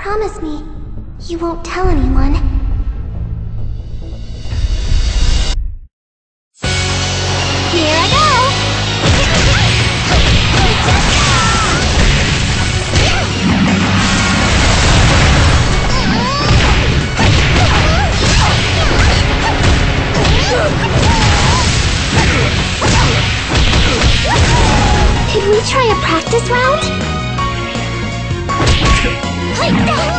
Promise me, you won't tell anyone. Here I go! Could we try a practice round?